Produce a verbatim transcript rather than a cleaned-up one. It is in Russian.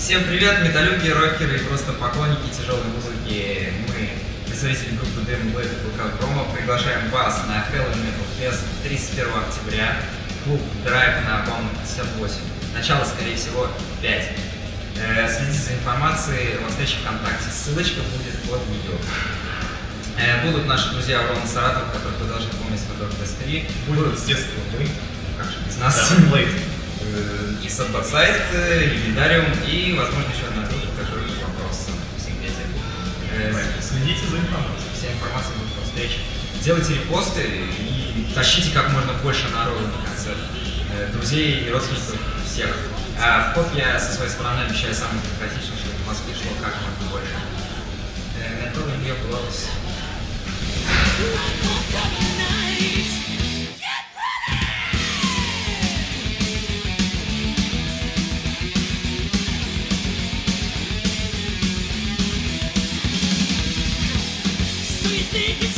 Всем привет, металлюги, рокеры и просто поклонники тяжелой музыки. Мы, представители группы Demon Blade и Blackout Promo, приглашаем вас на Hell Metal Fest тридцать первого октября, клуб Драйв на Баумана пятьдесят восемь. Начало, скорее всего, в пять. Э, следите за информацией о встрече ВКонтакте, ссылочка будет под видео. Э, будут наши друзья Урон Саратов, которых вы должны помнить с Hardcore Fest три. Будут, естественно, мы, как же без нас, Demon Blade. И Садбасайт, Легендариум и, возможно, еще одна группа, которая вопрос в секрете. Следите за информацией. Вся информация будет по встрече. Делайте репосты и тащите как можно больше народу на концерт. Друзей и родственников всех. А вход я со своей стороны обещаю самый демократичный, чтобы у вас пришло как можно больше. Готовы ее голос. Think